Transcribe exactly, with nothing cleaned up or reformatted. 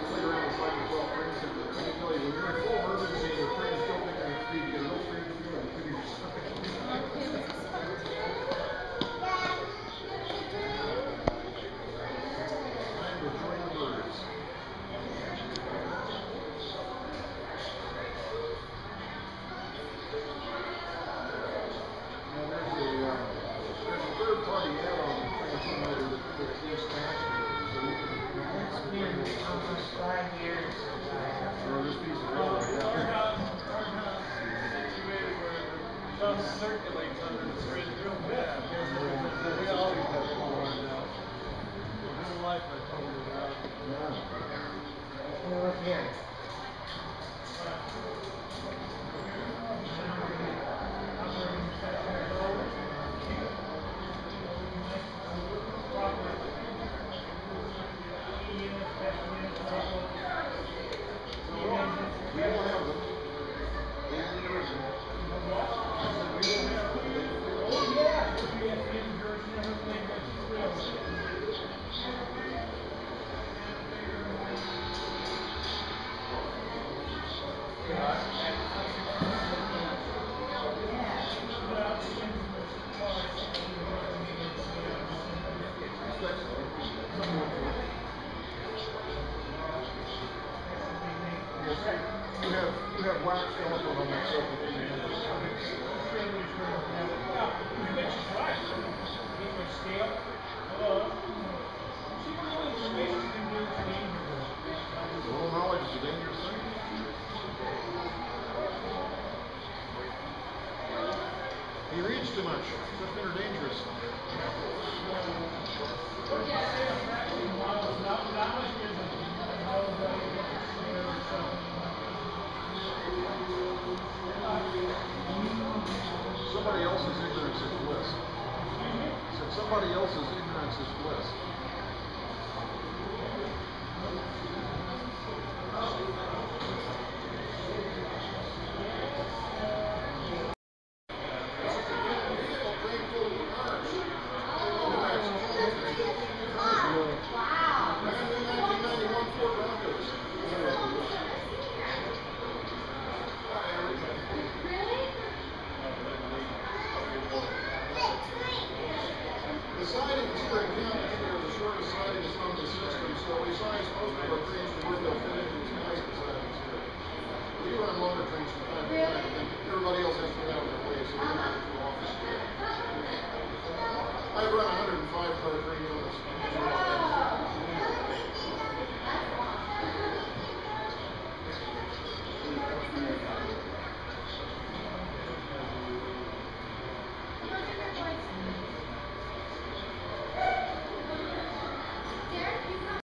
Circulates under the fridge real bad. We always have fallen out. My whole life I told you about. Yeah. Look here. You have you have wax silicone on that surface. Little knowledge is a dangerous thing. He reads too much. Something are dangerous. Somebody else's ignorance is bliss. Said somebody else's ignorance is bliss. The siding here in County is the shortest siding is on the system, so we size most of our trains to where they'll fit into these massive sidings here. We run longer trains from time to time, and everybody else has to get out of their way, so we don't have to go off. I run a one hundred and five car train.